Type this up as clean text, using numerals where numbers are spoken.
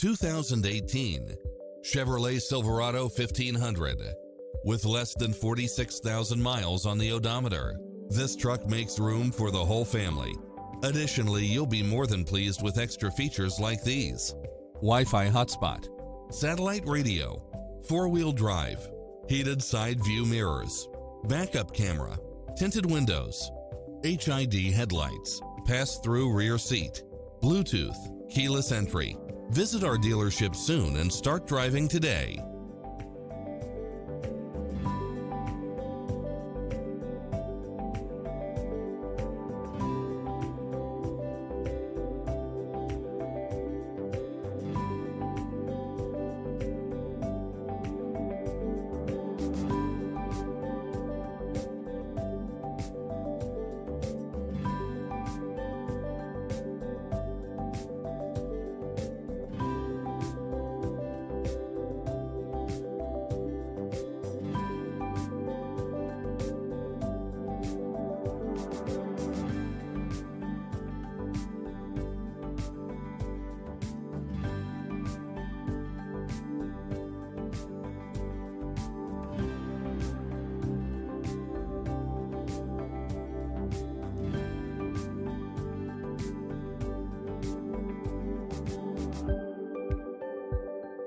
2018 Chevrolet Silverado 1500. With less than 46,000 miles on the odometer, this truck makes room for the whole family. Additionally, you'll be more than pleased with extra features like these: Wi-Fi hotspot, satellite radio, four-wheel drive, heated side view mirrors, backup camera, tinted windows, HID headlights, pass-through rear seat, Bluetooth, keyless entry. Visit our dealership soon and start driving today.